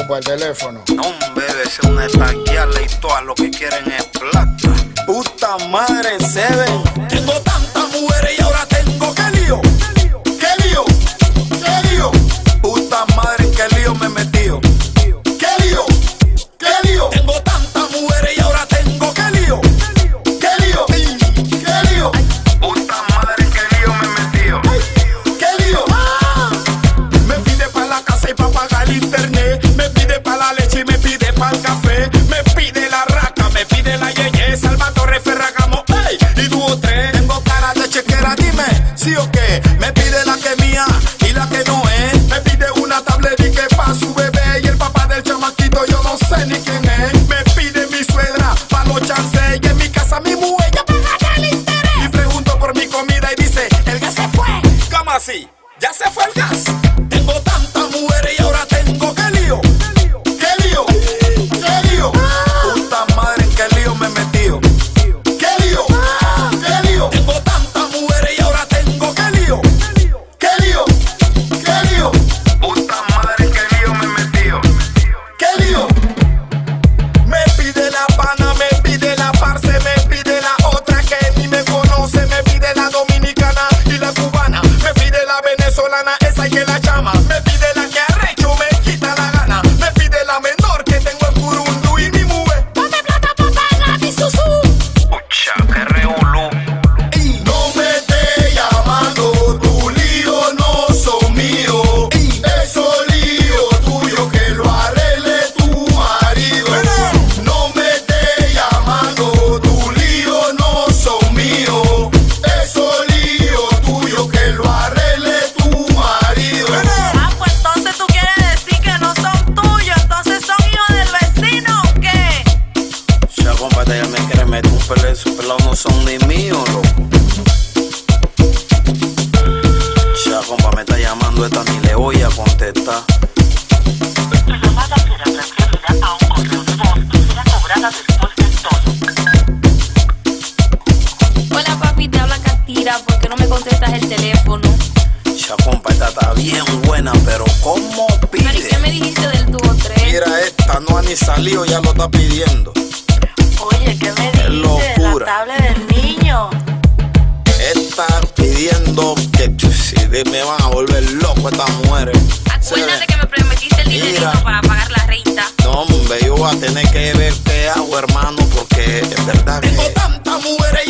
compa, el teléfono. No, debe ser una estaquiala y todas lo que quieren es plata. Puta madre, se ven. Tengo tantas mujeres y ahora tengo que lío. ¿Qué lío? ¿Qué lío? Puta madre, qué lío me he metido. ¿Qué lío? ¿Qué lío? Tengo tantas mujeres y ahora tengo que lío. ¿Qué lío? ¿Qué lío? Puta madre, qué lío me he metido. ¿Qué lío? Me pide pa' la casa y pa' pagar el internet. Me pide pa' la leche y me pide pa' el café. Me pide la raca, me pide la yeye, Salvatore Ferragamo, ey, y dúo tres. Tengo cara de chequera, dime, sí o qué. Me pide la que es mía y la que no es. Me pide una tablet y que pa' su bebé. Y el papá del chamaquito yo no sé ni quién es. Me pide mi suegra pa' los chances. Y en mi casa mi mujer ya paga el interés. Y pregunto por mi comida y dice, el gas se fue. ¿Cómo así? ¿Ya se fue el gas? Tengo tantas mujeres y ahora tengo que lío. ¿Qué lío? ¿Qué lío? Puta madre, ¿en qué lío me he metido? ¿Qué lío? ¿Qué lío? Tengo tantas mujeres y ahora tengo que lío. ¿Qué lío? ¿Qué lío? Puta madre, ¿qué lío me he metido? ¿Qué lío? Me pide la pana, me pide la parce, me pide la otra que ni me conoce, me pide la dominicana y la cubana, me pide la venezolana, esa y que la llama, me pide la que arrecho, me quita la gana, me pide la menor que tengo en Curundú y mi mujer. Dame plata pa' pagar mi susú. Pucha, que revolú. No me estés llamando, tu lío no son mío. Eso lío tuyo que lo arregle tu marido. No me estés llamando, tu lío no son mío. Eso lío tuyo que lo arregle tu marido. Ah, pues entonces tú quieres decir que no son tuyos, entonces son hijos del vecino, ¿o qué? Ya, compa, ya me quiere meter un peleo, esos pelados no son ni míos, loco. Ya, compa, me está llamando esta, ni le voy a contestar. Tu llamada será transferida a un correo de voz y será cobrada después del tono. Hola papi, te habla Catira, ¿por qué no me contestas el teléfono? Ya, compa, esta está bien buena, pero ¿cómo Pero ¿y qué pide? me dijiste del dúo 3? Mira, esta no ha ni salido, ya lo está pidiendo. Oye, ¿qué me Qué dices? locura. La tablet del niño. Está pidiendo que si me van a volver loco estas mujeres. Acuérdate que me prometiste el dinerito Mira. para pagar la renta. No, hombre, yo voy a tener que ver qué hago, hermano, porque es verdad que... Tengo tantas mujeres